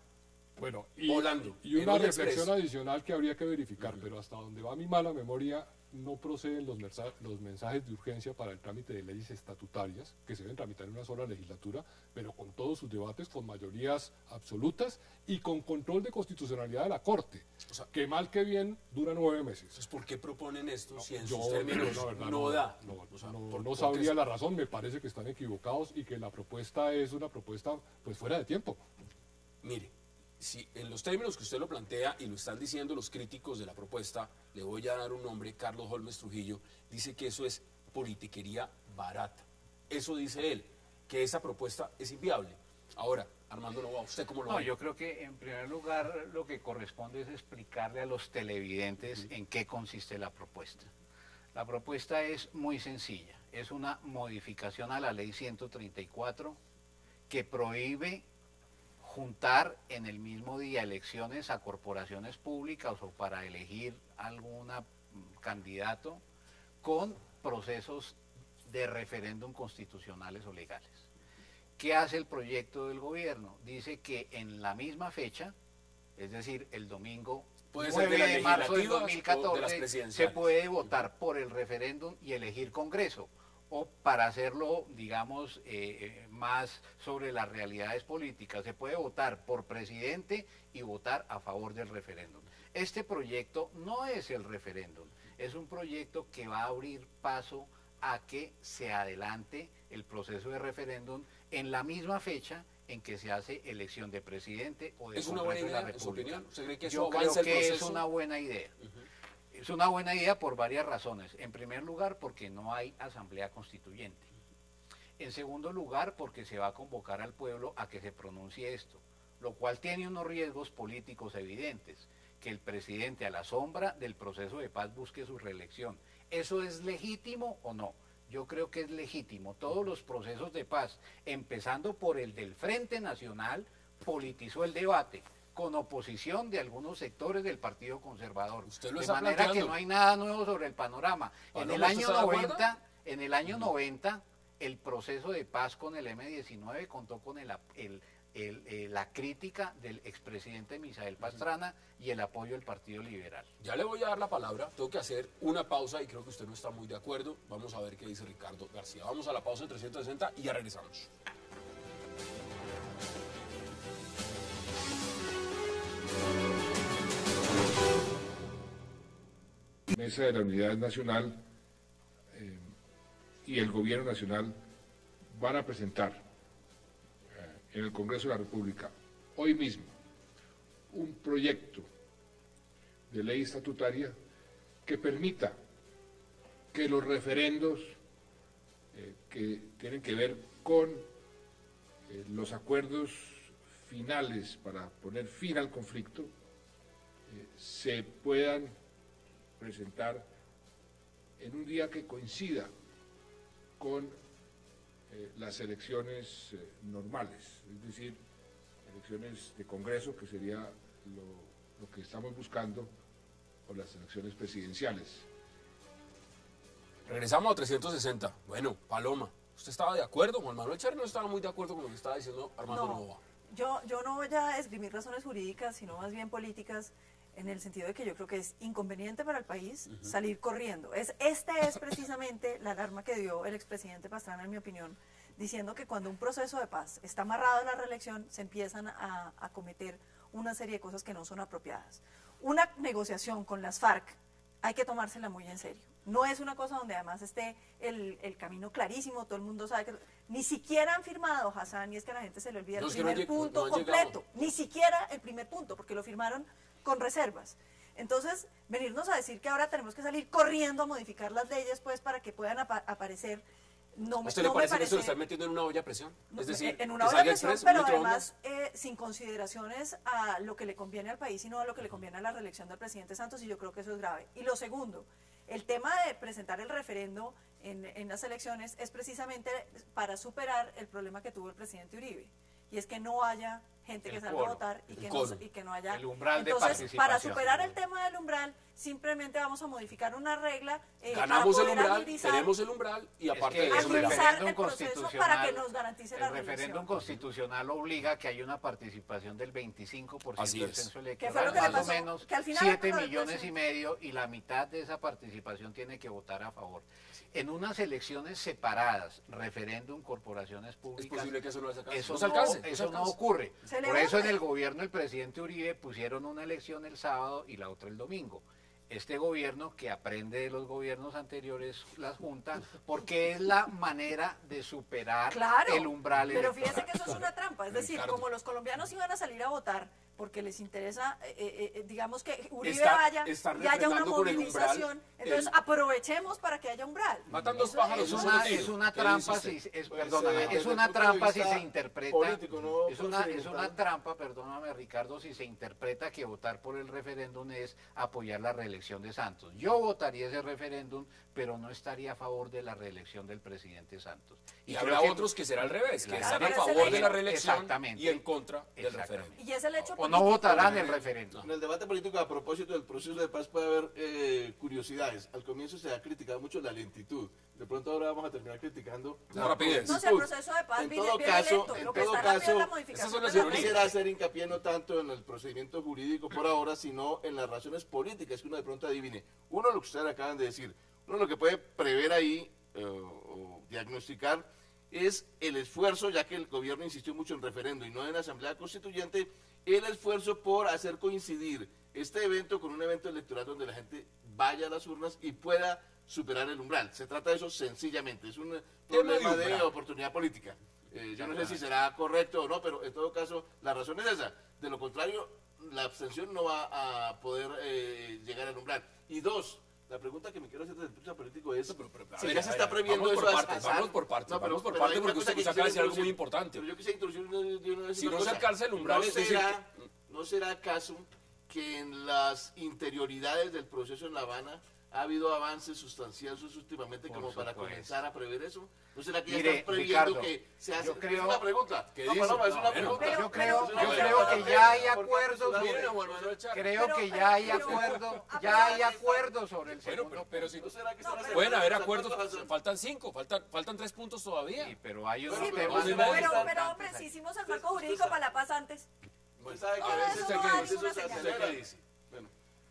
Bueno, y, volando. y en una un reflexión expreso. adicional que habría que verificar, pero hasta donde va mi mala memoria, no proceden los, mensa- los mensajes de urgencia para el trámite de leyes estatutarias, que se deben tramitar en una sola legislatura, pero con todos sus debates, con mayorías absolutas y con control de constitucionalidad de la Corte, O sea, que mal que bien dura nueve meses. Entonces, ¿por qué proponen esto si en Yo, sus términos la verdad, no, da? No, O sea, no- por- no porque sabría es- la razón, me parece que están equivocados y que la propuesta es una propuesta pues fuera de tiempo. Mire, si en los términos que usted lo plantea y lo están diciendo los críticos de la propuesta, le voy a dar un nombre, Carlos Holmes Trujillo, dice que eso es politiquería barata. Eso dice él, que esa propuesta es inviable. Ahora, Armando Novoa, ¿usted cómo lo No, ve? yo creo que en primer lugar lo que corresponde es explicarle a los televidentes en qué consiste la propuesta. La propuesta es muy sencilla, es una modificación a la ley ciento treinta y cuatro que prohíbe juntar en el mismo día elecciones a corporaciones públicas o para elegir algún candidato con procesos de referéndum constitucionales o legales. ¿Qué hace el proyecto del gobierno? Dice que en la misma fecha, es decir, el domingo Puede ser de nueve las de marzo del legislativas dos mil o de las catorce, se presidenciales. puede votar por el referéndum y elegir Congreso. O para hacerlo, digamos, eh, más sobre las realidades políticas, se puede votar por presidente y votar a favor del referéndum. Este proyecto no es el referéndum, es un proyecto que va a abrir paso a que se adelante el proceso de referéndum en la misma fecha en que se hace elección de presidente o de ¿Es una buena Congreso de la idea, en su República. opinión? ¿Usted cree que eso Yo creo avanza el que es proceso? una buena idea. Es una buena idea por varias razones. En primer lugar, porque no hay asamblea constituyente. En segundo lugar, porque se va a convocar al pueblo a que se pronuncie esto, lo cual tiene unos riesgos políticos evidentes, que el presidente a la sombra del proceso de paz busque su reelección. ¿Eso es legítimo o no? Yo creo que es legítimo. Todos los procesos de paz, empezando por el del Frente Nacional, politizó el debate, con oposición de algunos sectores del Partido Conservador. Usted lo de está manera planteando. que no hay nada nuevo sobre el panorama. En Paloma, el ¿usted año está de acuerdo? noventa, en el año noventa, el proceso de paz con el eme diecinueve contó con el, el, el, eh, la crítica del expresidente Misael Pastrana y el apoyo del Partido Liberal. Ya le voy a dar la palabra, tengo que hacer una pausa y creo que usted no está muy de acuerdo. Vamos a ver qué dice Ricardo García. Vamos a la pausa en trescientos sesenta y ya regresamos. Mesa de la Unidad Nacional eh, y el Gobierno Nacional van a presentar eh, en el Congreso de la República hoy mismo un proyecto de ley estatutaria que permita que los referendos eh, que tienen que ver con eh, los acuerdos finales para poner fin al conflicto eh, se puedan presentar en un día que coincida con eh, las elecciones eh, normales, es decir, elecciones de Congreso, que sería lo, lo que estamos buscando, o las elecciones presidenciales. Regresamos a trescientos sesenta. Bueno, Paloma, ¿usted estaba de acuerdo? Juan Manuel Cher no estaba muy de acuerdo con lo que estaba diciendo Armando No, Novoa. yo, yo no voy a esgrimir razones jurídicas, sino más bien políticas, en el sentido de que yo creo que es inconveniente para el país uh-huh. salir corriendo. Es, esta es precisamente la alarma que dio el expresidente Pastrana, en mi opinión, diciendo que cuando un proceso de paz está amarrado a la reelección, se empiezan a, a cometer una serie de cosas que no son apropiadas. Una negociación con las FARC hay que tomársela muy en serio. No es una cosa donde además esté el, el camino clarísimo, todo el mundo sabe que... Ni siquiera han firmado, Hassan, y es que a la gente se le olvida No, el es que no primer han lleg- punto no han completo. llegado. Ni siquiera el primer punto, porque lo firmaron con reservas. Entonces, venirnos a decir que ahora tenemos que salir corriendo a modificar las leyes, pues, para que puedan apa- aparecer, no me, ¿Usted no le me parece que parece... eso lo están metiendo en una olla a presión? No, Es decir, en una que olla de salga presión, express, pero un microondas. además eh, sin consideraciones a lo que le conviene al país, sino a lo que le conviene a la reelección del presidente Santos, y yo creo que eso es grave. Y lo segundo, el tema de presentar el referendo en, en las elecciones es precisamente para superar el problema que tuvo el presidente Uribe, y es que no haya gente que El salga quórum, a votar y el que, no, quórum. y que no haya... El umbral de Entonces, para participación. superar el tema del umbral, simplemente vamos a modificar una regla eh, Ganamos para el poder umbral, agilizar, tenemos el umbral y Es aparte que de el eso, agilizar referéndum el proceso constitucional, para que nos garantice la el referéndum reelección. constitucional obliga que haya una participación del veinticinco por ciento Así del es. censo Que fue electoral, lo que le más o pasó, menos que al final siete lo del millones y presidente. medio, y la mitad de esa participación tiene que votar a favor. En unas elecciones separadas, referéndum, corporaciones es públicas, posible que eso no se alcance. eso no se no, alcance, no se eso no alcance. ocurre. Se le Por eso en vende. el gobierno del presidente Uribe pusieron una elección el sábado y la otra el domingo. Este gobierno, que aprende de los gobiernos anteriores, las junta, porque es la manera de superar Claro, el umbral pero electoral. fíjese que eso es una trampa. Es decir, Ricardo. como los colombianos iban a salir a votar porque les interesa, eh, eh, eh, digamos que Uribe Está- vaya está y haya una refrendando con el umbral movilización, entonces el- aprovechemos para que haya umbral. Matan dos Eso pájaros, Es un una, solo tiro. es una ¿Qué trampa, dice si, usted? es, Pues, perdóname, eh, es desde una el punto de trampa si vista se interpreta, político, no es, una, es procedimental. una trampa, perdóname Ricardo, si se interpreta que votar por el referéndum es apoyar la reelección de Santos. Yo votaría ese referéndum, pero no estaría a favor de la reelección del presidente Santos. Y creo habrá que- otros que será al revés, que Claro, estarán a pero es el favor de la hecho. reelección Exactamente. y en contra del Exactamente. referéndum. Y es el hecho o político. no votarán el referéndum. En el debate político, a propósito del proceso de paz, puede haber eh, curiosidades. Al comienzo se ha criticado mucho la lentitud. De pronto ahora vamos a terminar criticando La rapidez. No, si el proceso de paz En viene, todo viene caso, lento. en Lo que todo está rápido es la caso, modificación esas son las de la ironías. regla. quisiera hacer hincapié no tanto en el procedimiento jurídico por ahora, sino en las razones políticas que uno de pronto adivine. Uno, lo que ustedes acaban de decir, uno lo que puede prever ahí eh, o diagnosticar es el esfuerzo, ya que el gobierno insistió mucho en referendo y no en asamblea constituyente, el esfuerzo por hacer coincidir este evento con un evento electoral donde la gente vaya a las urnas y pueda superar el umbral. Se trata de eso sencillamente, es un problema de umbral. oportunidad política. Eh, yo no sé si será correcto o no, pero en todo caso la razón es esa. De lo contrario, la abstención no va a poder eh, llegar al umbral. Y dos, la pregunta que me quiero hacer desde el punto de vista político es, pero, pero, a si ver, ya a se ver, está previendo vamos eso por a- partes, a- vamos por partes, No, pero- vamos por pero partes hay una porque cosa usted que acaba de decir algo quisiera muy introducir, importante. pero yo quisiera introducir una, de una vez Si una no se cosa. alcanza el umbral, ¿No es decir será, ¿No será acaso que en las interioridades del proceso en La Habana ha habido avances sustanciosos últimamente Por como para supuesto. comenzar a prever eso? ¿No será que ya Mire, están previendo Ricardo, que se hace? yo creo- es una pregunta. ¿Qué no, dice? no, es No, una bueno, pregunta. pero- Yo creo, pero- yo pero- creo que pero- ya hay pero- acuerdos pero- Miren a sobre, Juan Manuel Char. creo Pero- que pero- ya hay pero- acuerdo, Ah, ya hay pero- acuerdos sobre el Bueno, segundo pero, pero si ¿No será que No, están pero- pueden haber haciendo acuerdos, tantas cosas? faltan cinco, faltan, faltan tres puntos todavía. Sí, pero hay unos Bueno, Sí, pero, temas pero- muy pero, pero, importantes hombre, ahí. si hicimos el marco jurídico para la paz antes. Usted sabe que Ah, a veces eso se no que hay eso ninguna se señal. acelera. ¿Qué dice? Bueno,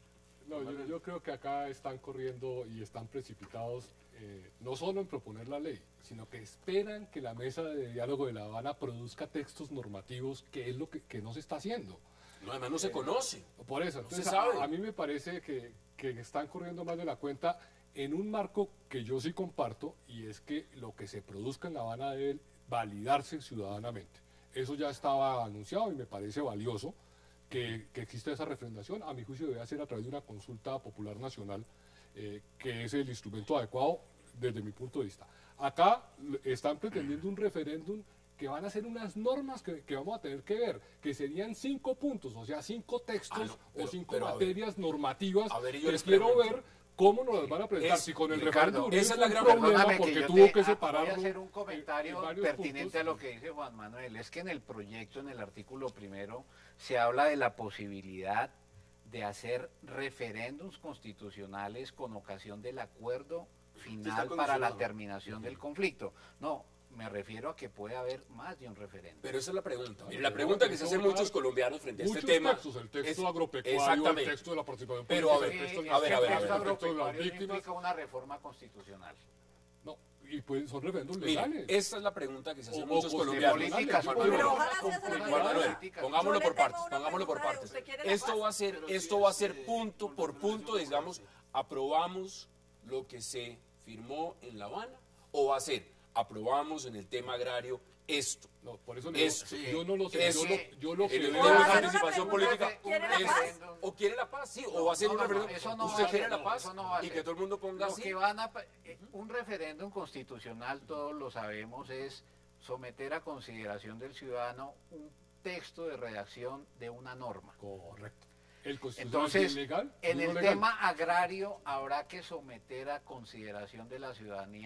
No, yo, yo creo que acá están corriendo y están precipitados eh, no solo en proponer la ley, sino que esperan que la mesa de diálogo de La Habana produzca textos normativos, que es lo que, que no se está haciendo. No, además no se conoce. Por eso, No se entonces, sabe. a, a mí me parece que, que están corriendo más de la cuenta en un marco que yo sí comparto, y es que lo que se produzca en La Habana debe validarse ciudadanamente. Eso ya estaba anunciado y me parece valioso que, que exista esa refrendación. A mi juicio debe ser a través de una consulta popular nacional, eh, que es el instrumento adecuado desde mi punto de vista. Acá l- están pretendiendo un referéndum que van a ser unas normas que, que vamos a tener que ver, que serían cinco puntos, o sea, cinco textos Ah, no, pero- o cinco pero a ver. materias normativas A ver, y yo que les quiero pregunto. ver cómo nos las van a presentar. Es- si con el Ricardo, referéndum Uribe esa es fue la un gran- problema Perdóname porque que yo tuvo te- que ah, separarlo. Voy a hacer un en- en comentario varios pertinente puntos. a lo que dice Juan Manuel. Es que en el proyecto, en el artículo primero, se habla de la posibilidad de hacer referéndums constitucionales con ocasión del acuerdo final para la condicionado. terminación del conflicto. No, me refiero a que puede haber más de un referéndum. Pero esa es la pregunta. Mire, pero la pregunta que se hacen tocar muchos colombianos frente a este Muchos tema. textos, el texto es- agropecuario, el exactamente. texto de la participación Pero, a política, ver, el texto de a las- ver, a el ver, a texto ver. el texto de las agropecuario no víctimas. implica una reforma constitucional. No, y pues son referéndums Mire, legales. esa es la pregunta que se hacen O- muchos o colombianos. políticas, Juan pero Manuel, ojalá se hace la Juan Manuel, política. pongámoslo Yo le por tengo partes, una pongámoslo por pregunta de, partes. ¿usted quiere la Esto paz? va a ser, Pero sí esto va a es, ser eh, punto por por la punto, relación digamos, aprobamos lo que se firmó en La Habana, o va a ser, aprobamos en el tema agrario esto. No, por eso le digo, Eso, yo no lo sé, eso, yo lo, yo lo que el veo tema de O es- hacer una participación pregunta, política ¿quiere la es- paz? o quiere la paz, sí, o va a ser No, un no, no, referéndum. eso no va Usted a quiere ser, la no, paz eso no va a y ser. que todo el mundo ponga Lo así. que van a, pa- eh, un referéndum constitucional, todos lo sabemos, es someter a consideración del ciudadano un texto de redacción de una norma. Correcto. El constitucional Entonces, es legal, en no el legal. tema agrario habrá que someter a consideración de la ciudadanía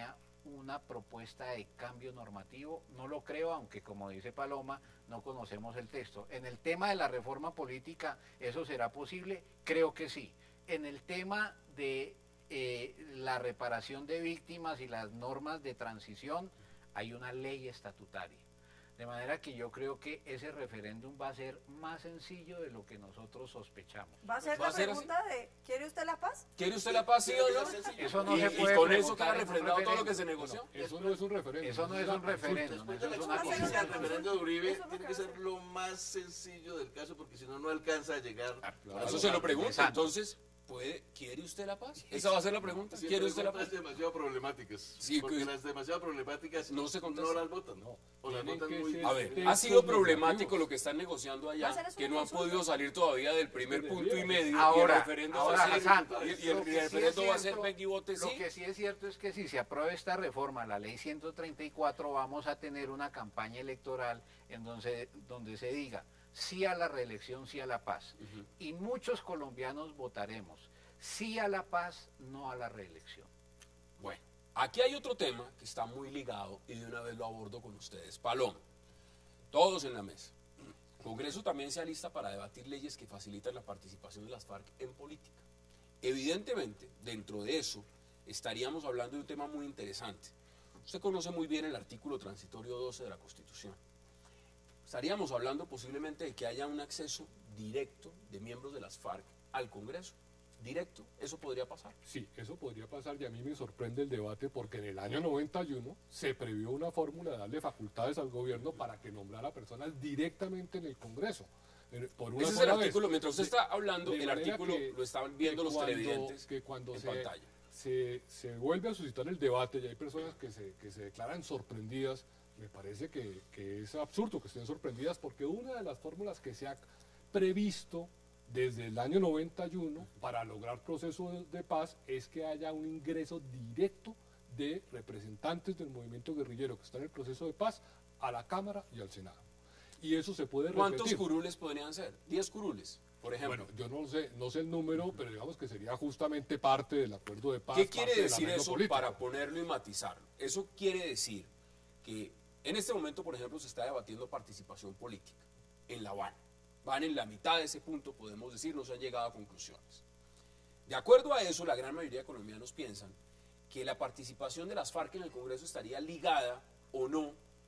una propuesta de cambio normativo? No lo creo, aunque como dice Paloma, no conocemos el texto. En el tema de la reforma política, ¿eso será posible? Creo que sí. En el tema de eh, la reparación de víctimas y las normas de transición, hay una ley estatutaria. De manera que yo creo que ese referéndum va a ser más sencillo de lo que nosotros sospechamos. ¿Va a ser ¿Va la a ser pregunta de ¿quiere usted la paz? ¿Quiere usted la paz, sí o no? Eso no y, se y puede con eso preguntar queda en un refrendado todo lo que referéndum. se negoció. Eso no es un referéndum. Eso no es un referéndum, Después eso de es la una experiencia del consulta. referendo de Uribe, Eso es lo tiene que que va a ser lo más sencillo del caso, porque si no, no alcanza a llegar. A eso se lo pregunto. Exacto. Entonces, ¿puede, ¿quiere usted la paz? Esa va a ser la pregunta. Sí, ¿Quiere usted la preguntas paz? demasiado problemáticas. Sí, porque que- las demasiado problemáticas No se contesta. las votan. No, O las tienen votan que muy ser- A ver, Textos ha sido problemático normativos. lo que están negociando Va a allá, ser eso que una no han consulta. podido salir todavía del primer Eso punto y debería. medio. Ahora, y el referendo ahora, va a ser, Hassan, y, y el lo que sí referendo es va a ser cierto- ven y vote Lo sí. que sí es cierto es que si se aprueba esta reforma, la ley ciento treinta y cuatro, vamos a tener una campaña electoral en donde, donde se diga sí a la reelección, sí a la paz. Y muchos colombianos votaremos sí a la paz, no a la reelección. Bueno, aquí hay otro tema que está muy ligado y de una vez lo abordo con ustedes. Paloma, todos en la mesa. El Congreso también se alista para debatir leyes que facilitan la participación de las FARC en política. Evidentemente, dentro de eso, estaríamos hablando de un tema muy interesante. Usted conoce muy bien el artículo transitorio doce de la Constitución. Estaríamos hablando posiblemente de que haya un acceso directo de miembros de las FARC al Congreso. Directo, ¿eso podría pasar? Sí, eso podría pasar y a mí me sorprende el debate porque en el año noventa y uno se previó una fórmula de darle facultades al gobierno para que nombrara personas directamente en el Congreso. eh, Por una Ese es el sola vez. artículo, mientras usted De- está hablando, de el manera artículo que- lo estaban viendo que los cuando- televidentes que cuando en se, pantalla. Se, se vuelve a suscitar el debate y hay personas que se, que se declaran sorprendidas, me parece que, que es absurdo que estén sorprendidas porque una de las fórmulas que se ha previsto desde el año noventa y uno para lograr proceso de, de paz es que haya un ingreso directo de representantes del movimiento guerrillero que está en el proceso de paz a la Cámara y al Senado. Y eso se puede ¿Cuántos repetir. curules podrían ser? diez curules, por ejemplo. Bueno, yo no sé, no sé el número, pero digamos que sería justamente parte del acuerdo de paz. ¿Qué quiere parte del decir arreglo eso político. para ponerlo y matizarlo? Eso quiere decir que en este momento, por ejemplo, se está debatiendo participación política en La Habana. Van en la mitad de ese punto, podemos decir, no se han llegado a conclusiones. De acuerdo a eso, la gran mayoría de colombianos piensan que la participación de las FARC en el Congreso estaría ligada o no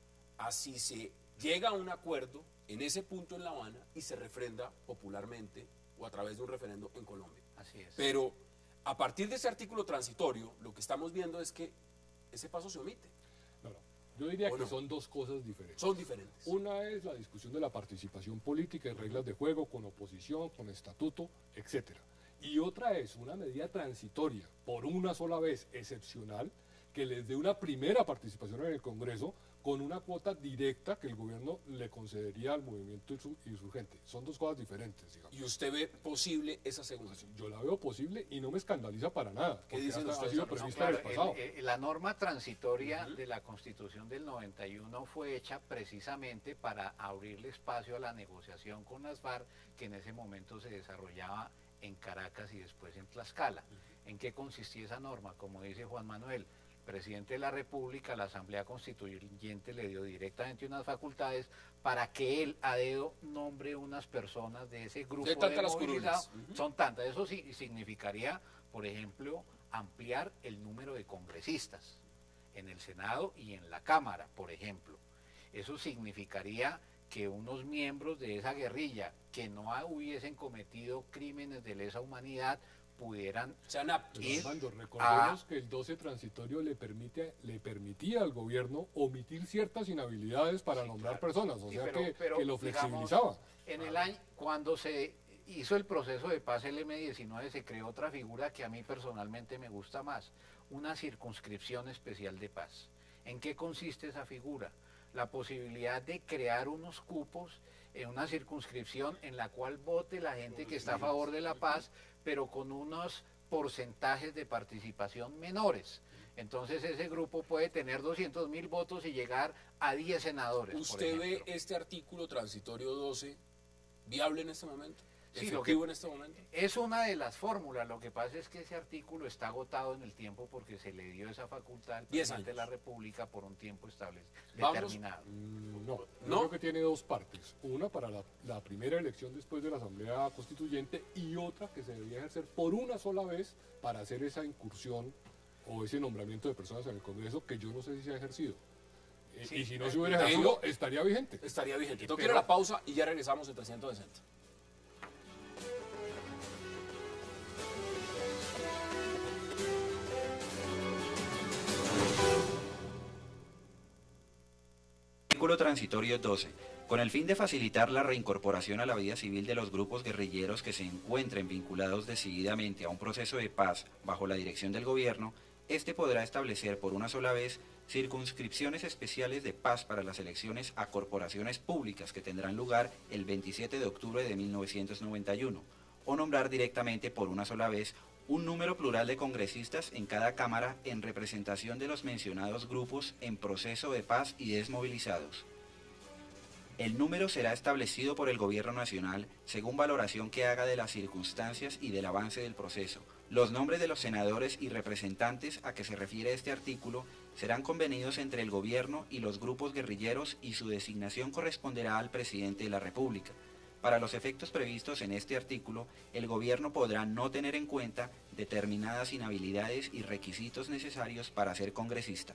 a si se llega a un acuerdo en ese punto en La Habana y se refrenda popularmente o a través de un referendo en Colombia. Así es. Pero a partir de ese artículo transitorio, lo que estamos viendo es que ese paso se omite. No, no. Yo diría ¿O que no? son dos cosas diferentes. Son diferentes. Una es la discusión de la participación política y reglas de juego con oposición, con estatuto, etcétera. Y otra es una medida transitoria, por una sola vez, excepcional, que les dé una primera participación en el Congreso con una cuota directa que el gobierno le concedería al movimiento insu- insurgente. Son dos cosas diferentes, digamos. ¿Y usted ve posible esa segunda? Yo la veo posible y no me escandaliza para nada, porque dicen ha- ha ustedes sido al respecto? prevista en el Claro, pasado. el- el- la norma transitoria de la Constitución del noventa y uno fue hecha precisamente para abrirle espacio a la negociación con las FARC, que en ese momento se desarrollaba en Caracas y después en Tlaxcala. ¿En qué consistía esa norma? Como dice Juan Manuel, el presidente de la República, la Asamblea Constituyente le dio directamente unas facultades para que él a dedo nombre unas personas de ese grupo De de, tantas las movilizados. curules. Ujú. Son tantas. Eso sí significaría, por ejemplo, ampliar el número de congresistas en el Senado y en la Cámara, por ejemplo. Eso significaría que unos miembros de esa guerrilla que no ha- hubiesen cometido crímenes de lesa humanidad pudieran Sean aptos. Y- Armando, recordemos Ah. que el doce transitorio le permite le permitía al gobierno omitir ciertas inhabilidades para Sí, nombrar claro. personas, o Sí, sea pero- que, pero, que lo digamos, flexibilizaba. En el año, cuando se hizo el proceso de paz el eme diecinueve, se creó otra figura que a mí personalmente me gusta más, una circunscripción especial de paz. ¿En qué consiste esa figura? La posibilidad de crear unos cupos en una circunscripción en la cual vote la gente que está a favor de la paz, pero con unos porcentajes de participación menores. Entonces ese grupo puede tener doscientos mil votos y llegar a diez senadores. por ¿Usted ve ejemplo. este artículo transitorio doce viable en este momento? Sí, lo efectivo que- en este momento? Es una de las fórmulas, lo que pasa es que ese artículo está agotado en el tiempo porque se le dio esa facultad al Diez presidente de la años. República por un tiempo establecido, Vamos. determinado. Mm, No, yo ¿No? creo que tiene dos partes. Una para la, la primera elección después de la Asamblea Constituyente y otra que se debería ejercer por una sola vez para hacer esa incursión o ese nombramiento de personas en el Congreso que yo no sé si se ha ejercido. Eh, Sí, y si no se hubiera tengo- ejercido, estaría vigente. Estaría vigente. Tengo que ir Pero- a la pausa y ya regresamos en trescientos sesenta. Artículo transitorio doce. Con el fin de facilitar la reincorporación a la vida civil de los grupos guerrilleros que se encuentren vinculados decididamente a un proceso de paz bajo la dirección del gobierno, este podrá establecer por una sola vez circunscripciones especiales de paz para las elecciones a corporaciones públicas que tendrán lugar el veintisiete de octubre de mil novecientos noventa y uno, o nombrar directamente por una sola vez un número plural de congresistas en cada Cámara en representación de los mencionados grupos en proceso de paz y desmovilizados. El número será establecido por el Gobierno Nacional según valoración que haga de las circunstancias y del avance del proceso. Los nombres de los senadores y representantes a que se refiere este artículo serán convenidos entre el Gobierno y los grupos guerrilleros y su designación corresponderá al Presidente de la República. Para los efectos previstos en este artículo, el Gobierno podrá no tener en cuenta determinadas inhabilidades y requisitos necesarios para ser congresista.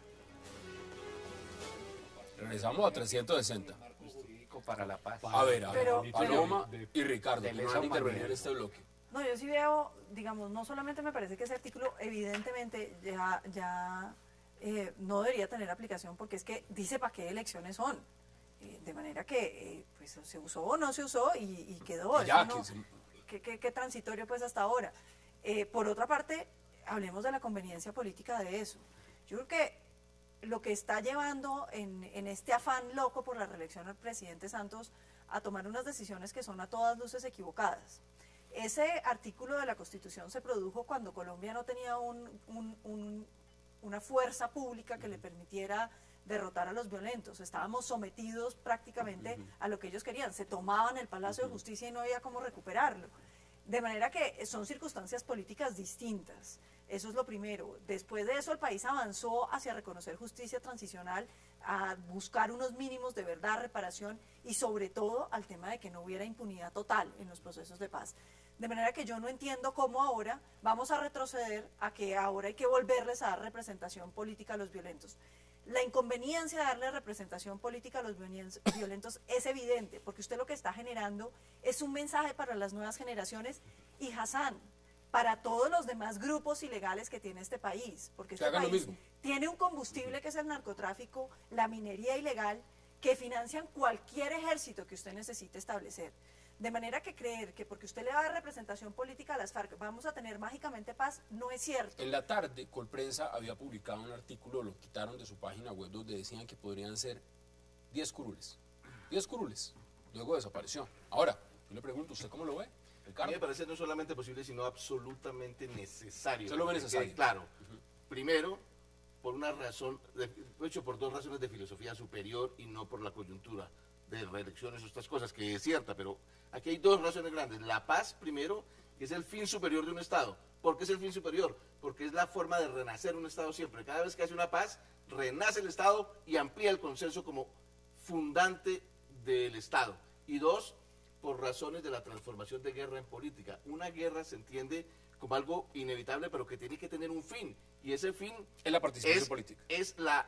Regresamos a trescientos sesenta. Jurídico para la paz. A ver, a ver, Pero- Paloma de- y Ricardo, de que lesa van a intervenir humanidad. en este bloque. No, yo sí veo, digamos, no solamente me parece que ese artículo evidentemente ya, ya eh, no debería tener aplicación porque es que dice para qué elecciones son. Eh, de manera que eh, pues se usó o no se usó y, y quedó. Y ya, Eso no- que se- qué, qué- qué transitorio pues hasta ahora. Eh, por otra parte, hablemos de la conveniencia política de eso. Yo creo que lo que está llevando en, en este afán loco por la reelección al presidente Santos a tomar unas decisiones que son a todas luces equivocadas. Ese artículo de la Constitución se produjo cuando Colombia no tenía un, un- un- una fuerza pública que le permitiera derrotar a los violentos. Estábamos sometidos prácticamente a lo que ellos querían. Se tomaban el Palacio de Justicia y no había cómo recuperarlo. De manera que son circunstancias políticas distintas. Eso es lo primero. Después de eso, el país avanzó hacia reconocer justicia transicional, a buscar unos mínimos de verdad, reparación y sobre todo al tema de que no hubiera impunidad total en los procesos de paz. De manera que yo no entiendo cómo ahora vamos a retroceder a que ahora hay que volverles a dar representación política a los violentos. La inconveniencia de darle representación política a los violentos es evidente, porque usted lo que está generando es un mensaje para las nuevas generaciones y, Hassan, para todos los demás grupos ilegales que tiene este país, porque Que este hagan lo país mismo. tiene un combustible que es el narcotráfico, la minería ilegal, que financian cualquier ejército que usted necesite establecer. De manera que creer que porque usted le va a dar representación política a las FARC vamos a tener mágicamente paz, no es cierto. En la tarde, Colprensa había publicado un artículo, lo quitaron de su página web, donde decían que podrían ser diez curules. diez curules. Luego desapareció. Ahora, yo le pregunto, ¿usted cómo lo ve, A mí Ricardo? me parece no solamente posible, sino absolutamente necesario. Usted lo ve Que necesario. quede claro, primero, por una razón, de, de hecho, por dos razones de filosofía superior y no por la coyuntura de reelecciones o estas cosas, que es cierta, pero aquí hay dos razones grandes. La paz, primero, que es el fin superior de un Estado. ¿Por qué es el fin superior? Porque es la forma de renacer un Estado siempre. Cada vez que hace una paz, renace el Estado y amplía el consenso como fundante del Estado. Y dos, por razones de la transformación de guerra en política. Una guerra se entiende como algo inevitable, pero que tiene que tener un fin. Y ese fin Es la participación es, política. es la,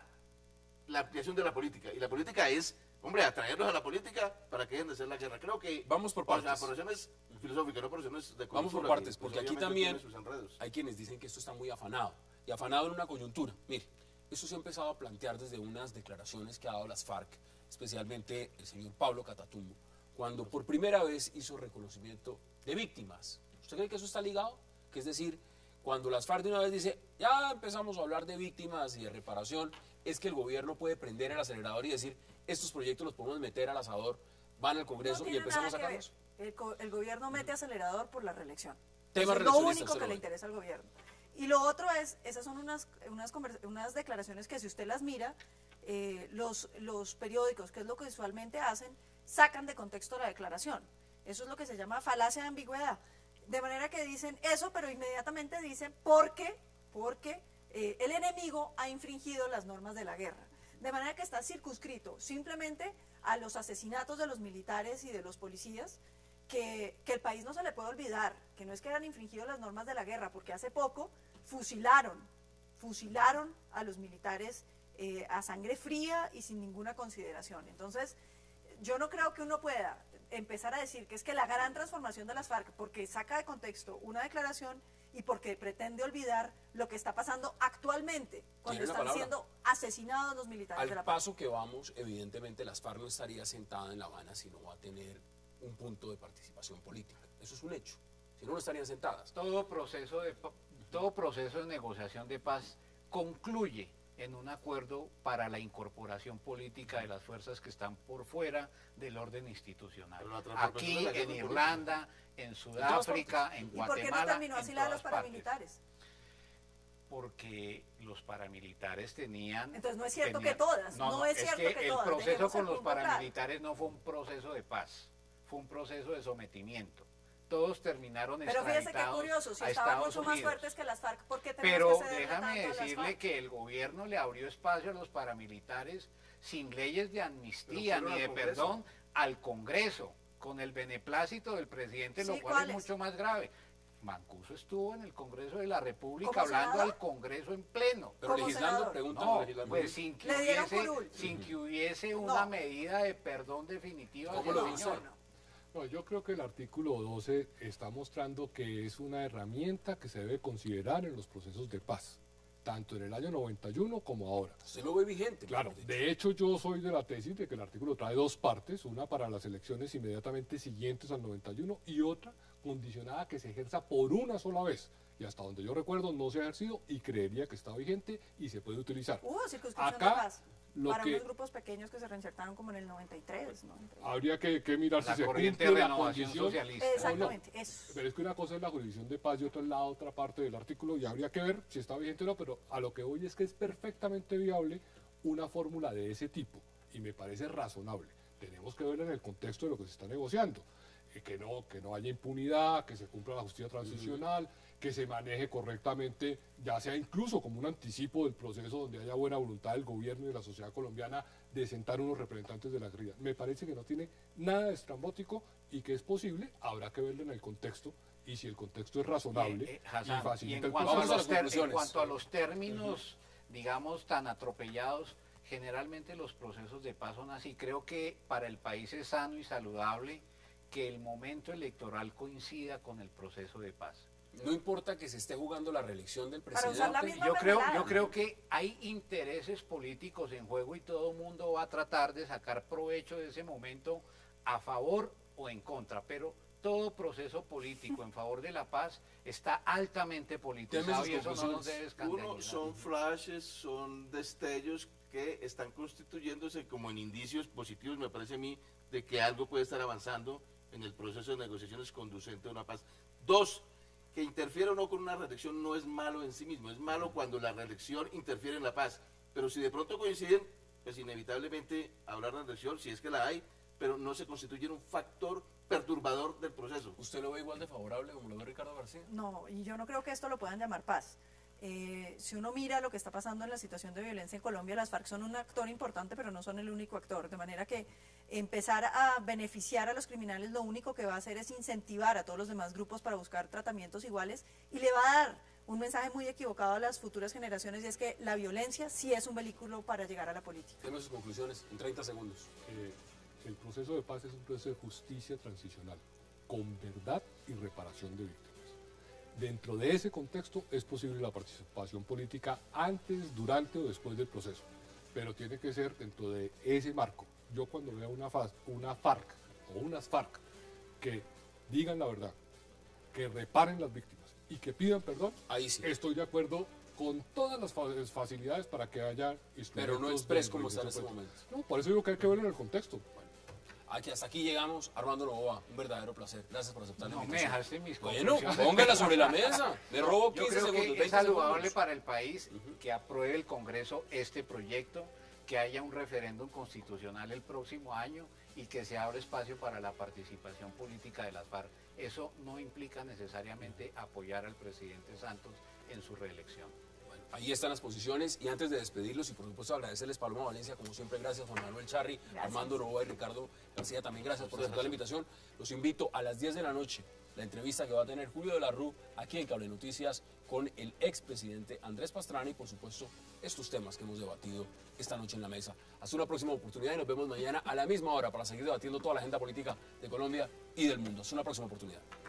la ampliación de la política. Y la política es, hombre, atraerlos a la política para que dejen de hacer la guerra. Creo que... Vamos por o sea, partes. por razones filosóficas, no por razones de Vamos por coyuntura, partes, que, porque pues, aquí obviamente también tiene sus enredos. hay quienes dicen que esto está muy afanado. Y afanado en una coyuntura. Mire, eso se ha empezado a plantear desde unas declaraciones que ha dado las FARC, especialmente el señor Pablo Catatumbo, cuando por primera vez hizo reconocimiento de víctimas. ¿Usted cree que eso está ligado? Que es decir, cuando las FARC de una vez dice, ya empezamos a hablar de víctimas y de reparación, es que el gobierno puede prender el acelerador y decir, estos proyectos los podemos meter al asador, van al Congreso No y tiene empezamos a nada que sacarlos. ver. El, co- el gobierno mete acelerador por la reelección. Tema Eso es lo reeleccionista, único usted que lo le ve. interesa al gobierno. Y lo otro es, esas son unas, unas, conver- unas declaraciones que si usted las mira, eh, los, los periódicos, que es lo que usualmente hacen, sacan de contexto la declaración. Eso es lo que se llama falacia de ambigüedad. De manera que dicen eso, pero inmediatamente dicen porque, porque eh, el enemigo ha infringido las normas de la guerra. De manera que está circunscrito simplemente a los asesinatos de los militares y de los policías, que, que el país no se le puede olvidar, que no es que hayan infringido las normas de la guerra, porque hace poco fusilaron, fusilaron a los militares eh, a sangre fría y sin ninguna consideración. Entonces, yo no creo que uno pueda empezar a decir que es que la gran transformación de las FARC, porque saca de contexto una declaración y porque pretende olvidar lo que está pasando actualmente, cuando están siendo asesinados los militares Al de la FARC. paso que vamos, evidentemente las FARC no estaría sentada en La Habana, sino va a tener un punto de participación política. Eso es un hecho. Si no, no estarían sentadas. Todo proceso de, todo proceso de negociación de paz concluye en un acuerdo para la incorporación política de las fuerzas que están por fuera del orden institucional. Aquí, en Irlanda, en Sudáfrica, en Guatemala. ¿Y por qué no terminó así la de los paramilitares? Porque los paramilitares tenían... Entonces no es cierto tenían, que todas, no, no es, es cierto que, que el todas. El proceso Dejemos con el los punto paramilitares claro. no fue un proceso de paz, fue un proceso de sometimiento. Todos terminaron Pero extraditados fíjese qué curioso, si a estaban Estados mucho más Unidos. fuertes que las FARC, ¿por qué Pero tenemos que cederle déjame tanto a las decirle FARC? que el gobierno le abrió espacio a los paramilitares sin leyes de amnistía ni de perdón al Congreso, con el beneplácito del presidente, lo Sí, cual es ¿cuáles? mucho más grave. Mancuso estuvo en el Congreso de la República ¿Como hablando senador? al Congreso en pleno. Pero ¿Como legislando, senador? preguntan No, legislando. pues sin que Le dieron hubiese, curul. sin que hubiese una No. medida de perdón definitiva. ¿Cómo del lo señor. hizo? No. No, yo creo que el artículo doce está mostrando que es una herramienta que se debe considerar en los procesos de paz, tanto en el año noventa y uno como ahora. Usted lo ve vigente. Claro, mejor dicho. de hecho yo soy de la tesis de que el artículo trae dos partes, una para las elecciones inmediatamente siguientes al noventa y uno y otra condicionada a que se ejerza por una sola vez. Y hasta donde yo recuerdo no se ha ejercido y creería que está vigente y se puede utilizar. Hubo circunscripción Acá, de paz lo para que- unos grupos pequeños que se reinsertaron como en el noventa y tres, ¿no? Habría que, que mirar La si se corriente cumple de la renovación condición. socialista. Exactamente, eso. Pero es que una cosa es la jurisdicción de paz y otra es la otra parte del artículo y habría que ver si está vigente o no, pero a lo que voy es que es perfectamente viable una fórmula de ese tipo y me parece razonable. Tenemos que ver en el contexto de lo que se está negociando, eh, que, no, que no haya impunidad, que se cumpla la justicia transicional, que se maneje correctamente, ya sea incluso como un anticipo del proceso donde haya buena voluntad del gobierno y de la sociedad colombiana de sentar unos representantes de la guerrilla. Me parece que no tiene nada de estrambótico y que es posible, habrá que verlo en el contexto y si el contexto es razonable Eh, eh, y Hassan, y facilita en el cuanto, a Vamos a proceso. los las ter- en conclusiones. cuanto a los términos, digamos, tan atropellados, generalmente los procesos de paz son así. Creo que para el país es sano y saludable que el momento electoral coincida con el proceso de paz. No importa que se esté jugando la reelección del Para usar la presidente. misma Yo creo, mermelada. yo creo que hay intereses políticos en juego y todo el mundo va a tratar de sacar provecho de ese momento a favor o en contra, pero todo proceso político en favor de la paz está altamente politizado sus y eso no nos conclusiones. debe Uno, escandalizar. son flashes, son destellos que están constituyéndose como en indicios positivos, me parece a mí, de que algo puede estar avanzando en el proceso de negociaciones conducente a una paz. Dos, que interfiera o no con una reelección no es malo en sí mismo, es malo cuando la reelección interfiere en la paz, pero si de pronto coinciden, pues inevitablemente habrá reelección, si es que la hay, pero no se constituye en un factor perturbador del proceso. ¿Usted lo ve igual de favorable como lo ve Ricardo García? No, y yo no creo que esto lo puedan llamar paz. Eh, si uno mira lo que está pasando en la situación de violencia en Colombia, las FARC son un actor importante, pero no son el único actor. De manera que empezar a beneficiar a los criminales lo único que va a hacer es incentivar a todos los demás grupos para buscar tratamientos iguales y le va a dar un mensaje muy equivocado a las futuras generaciones y es que la violencia sí es un vehículo para llegar a la política. Deme sus conclusiones en treinta segundos. Eh, el proceso de paz es un proceso de justicia transicional, con verdad y reparación de víctimas. Dentro de ese contexto es posible la participación política antes, durante o después del proceso, pero tiene que ser dentro de ese marco. Yo cuando veo una, faz, una FARC o unas FARC que digan la verdad, que reparen las víctimas y que pidan perdón, Ahí sí. estoy de acuerdo con todas las fa- facilidades para que haya instrumentos. Pero no de express como está en este negociación momento. política. No, por eso digo que hay que verlo en el contexto. Aquí, hasta aquí llegamos. Armando Novoa, un verdadero placer. Gracias por aceptar la No me invitación. dejaste mis Bueno, conclusiones. póngala sobre la mesa. Le robo Yo quince creo segundos, que es veinte saludable segundos. para el país que apruebe el Congreso este proyecto, que haya un referéndum constitucional el próximo año y que se abra espacio para la participación política de las FARC. Eso no implica necesariamente apoyar al presidente Santos en su reelección. Bueno, ahí están las posiciones y antes de despedirlos y por supuesto agradecerles Paloma Valencia, como siempre, gracias Juan Manuel Charri, gracias. Armando Novoa y Ricardo García, también gracias por aceptar la invitación. Los invito a las diez de la noche, la entrevista que va a tener Julio de la Rú aquí en Cable Noticias con el expresidente Andrés Pastrana y por supuesto estos temas que hemos debatido esta noche en la mesa. Hasta una próxima oportunidad y nos vemos mañana a la misma hora para seguir debatiendo toda la agenda política de Colombia y del mundo. Hasta una próxima oportunidad.